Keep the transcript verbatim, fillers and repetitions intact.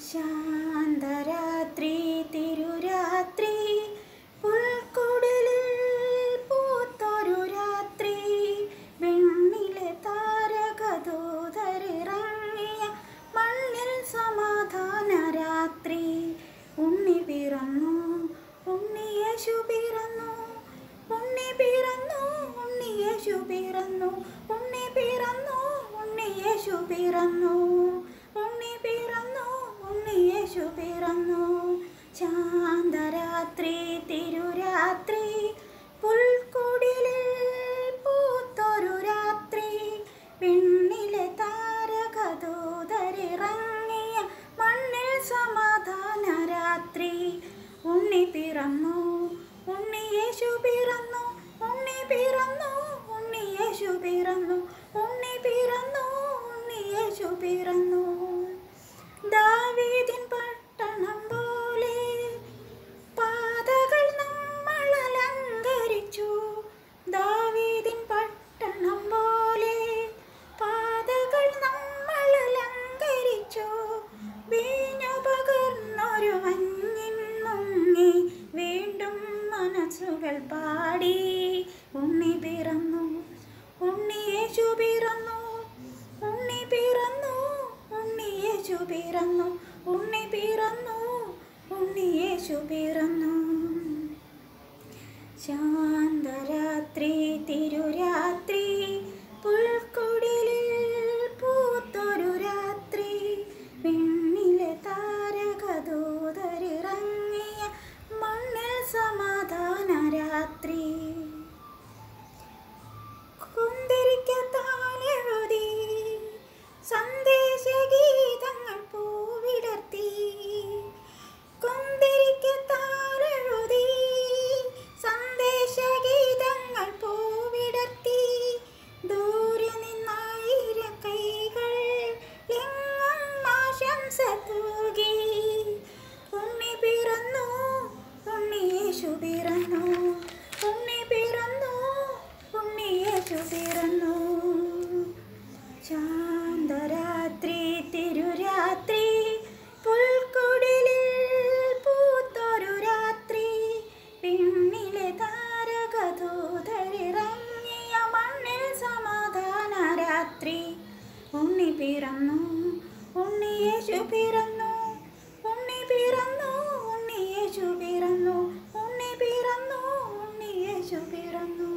ശാന്തരാത്രി തിരുരാത്രി പുൽക്കുടിലിൽ പൂത്തൊരു രാത്രി വെണ്ണിലെ താരകദൂതരിറങ്ങിയ മണ്ണിൽ സമാധാന രാത്രി. ഉണ്ണി പിറന്നു, ഉണ്ണി യേശു പിറന്നു, ഉണ്ണി പിറന്നു, ഉണ്ണി യേശു പിറന്നു, ഉണ്ണി പിറന്നു, ഉണ്ണി യേശു പിറന്നു, ഉണ്ണി പിറന്നു, ഉണ്ണി യേശു പിറന്നു. ശാന്തരാത്രി തിരുരാത്രി പുൽക്കുടിലിൽ പൂത്തൊരു രാത്രി വെണ്ണിലെ താരകദൂതരിറങ്ങിയ മണ്ണിൽ സമാധാന രാത്രി. ഉണ്ണി പിറന്നു, ഉണ്ണി യേശു പിറന്നു, ഉണ്ണി പിറന്നു, ഉണ്ണി യേശു പിറന്നു, ഉണ്ണി പിറന്നു, ഉണ്ണി യേശു പിറന്നു. ദാവീദിൻ പട്ടണം പോലെ പാതകൾ നമ്മൾ അലങ്കരിച്ചു, ദാവീദിൻ പട്ടണം പോലെ പാതകൾ നമ്മൾ അലങ്കരിച്ചു. വീഞ്ഞു പകർന്നൊരു മഞ്ഞിൻ മുങ്ങി വീണ്ടും മനസ്സുകൾ പാടി. ഉണ്ണി പിറന്നു, ഉണ്ണി യേശു പിറന്നു, ഉണ്ണി പിറന്നു, ഉണ്ണി യേശു പിറന്നു, ഉണ്ണി പിറന്നു, ഉണ്ണി യേശു പിറന്നു. ശാന്തരാത്രി തിരുരാത്രി പുൽക്കുടിലിൽ പൂത്തൊരു രാത്രി വെണ്ണിലെ താരകദൂതരിറങ്ങിയ മണ്ണിൽ സമാധാന രാത്രി. കുന്തിരിക്കത്താലെഴുതി സന്ദേശഗീതങ്ങൾ പൂവിടർത്തി, കുന്തിരിക്കത്താലെഴുതി സന്ദേശഗീതങ്ങൾ പൂവിടർത്തി. ദൂരെ നിന്നായിരം കൈകൾ എങ്ങും ആശംസ തൂകി. ഉണ്ണി പിറന്നു, ഉണ്ണി യേശു പിറന്നു, ഉണ്ണി പിറന്നു, ഉണ്ണി യേശു പിറന്നു. ശാന്തരാത്രി തിരുരാത്രി പുൽക്കുടിലിൽ പൂത്തൊരു രാത്രി വെണ്ണിലെ താരകദൂതരിറങ്ങിയ മണ്ണിൽ സമാധാന രാത്രി. ഉണ്ണി പിറന്നു, ഉണ്ണി യേശു പിറന്നു, ഉണ്ണി പിറന്നു, ഉണ്ണി യേശു പിറന്നു, ഉണ്ണി പിറന്നു, ഉണ്ണി യേശു പിറന്നു.